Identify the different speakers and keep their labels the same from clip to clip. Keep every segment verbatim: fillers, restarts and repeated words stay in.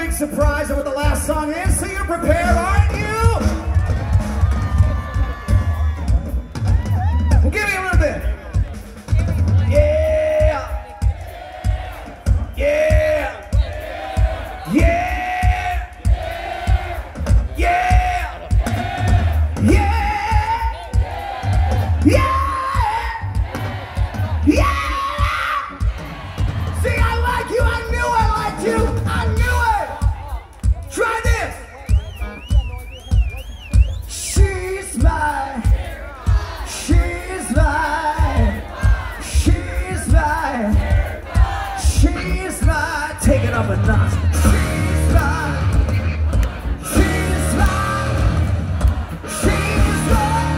Speaker 1: big surprise of what the last song is, so you're prepared, aren't you? Well, give me a little bit. Yeah. Yeah. Yeah. Yeah. Yeah. Yeah. Yeah. See, I like you. I knew I liked you. I knew it. Try this. She's mine. She's mine. She's mine. She's mine. Take it up a notch. She's mine. She's mine. She's mine.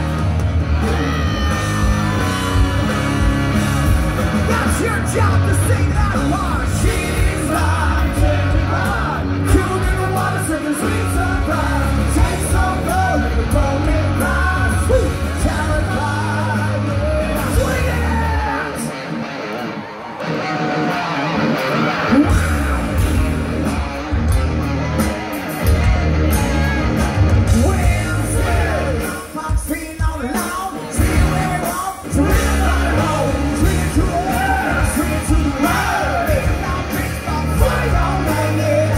Speaker 1: That's your job to sing that part. She's mine. Cool in the water, sipping sweet surprise. Tastes so good, make it blow me right. Sweet talent pie. Swing it. Wednesday, I'm feeling all alone. See where we want, so we're gonna go. Swing it to the left, swing it to the right. Make it now, big stop, fire all night, yeah.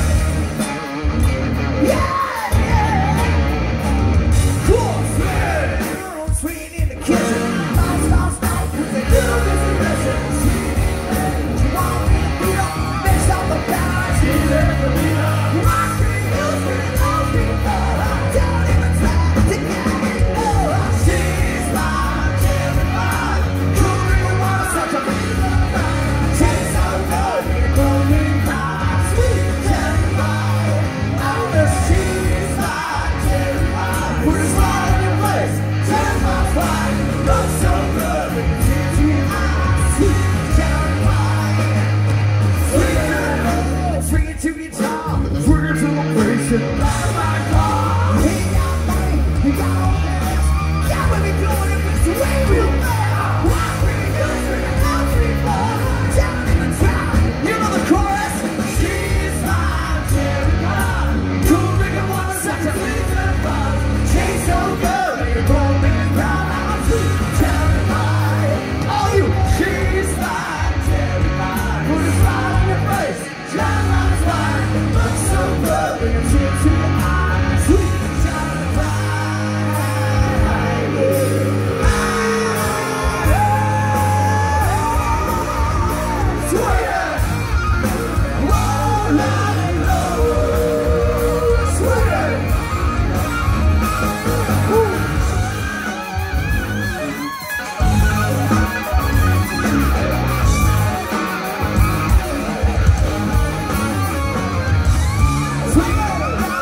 Speaker 1: Yeah, yeah. Cool, swing. Swing in the kitchen. Bounce, bounce, bounce, cause they do this in listen. Swing in there, you want me to beat up, mix up the balance. Swing there, the beat up. Rock me, you scream, I'll be there. I don't even try to get it, no. She's mine, she's mine. Cool in the water, such a big surprise. Tastes so good, make it blow me right. Sweet cherry pie. Oh, the she's mine, cherry pie. Put a smile on your face, turn my fly. Looks so good, make it tears me eyes. Sweet cherry pie. Swing it, swing it to your jaw, swing it to a place and light my car. He got money, he got all this. Yeah, we be doing it, it's the way we'll live. Rock me, you scream, I'll scream more. Don't even try, you know the chorus. She's mine, cherry pie. Cool, drink and water, such a big surprise. Tastes so good, make it blow me right. Sweet cherry pie. All you, she's mine, cherry pie. Put a smile on your face, shine like a light. Looks so good, make it tear to your eyes. Sweet cherry pie. Swing it. Roll it low. Swing it. Woo. Swing it.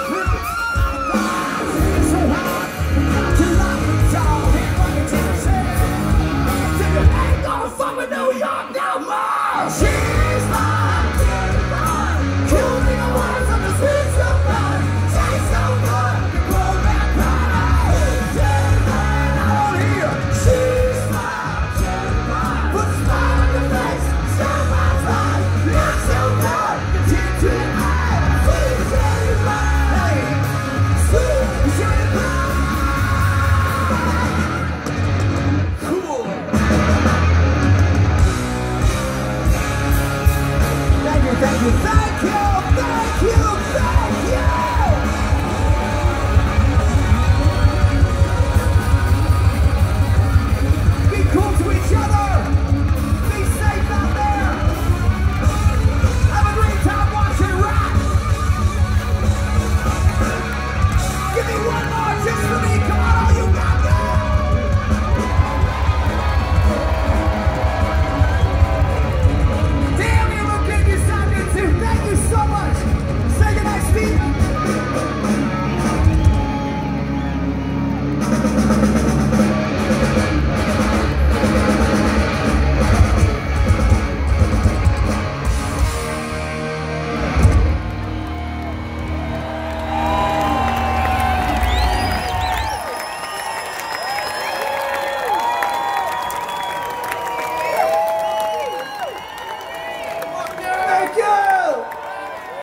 Speaker 1: So hot, to lock the door, hit like a Tennessee. Think it ain't gonna fuck with New York no more. She's mine, cherry pie. Cool in the waters of the sweet surprise. Tastes so good, you blow that pie. Cherry pie, I wanna hear. She's mine, cherry pie. Put a smile on your face, shine my light. Looks so good, you tear to your eyes. Sweet cherry pie, sweet cherry pie. Cool. Thank you, thank you, thank you, thank you, thank you. Be cool to each other. Be safe out there. Have a great time watching rock. Give me one more just for me. Come on, all you got there. Damn, you look good. You sound good too. Thank you so much.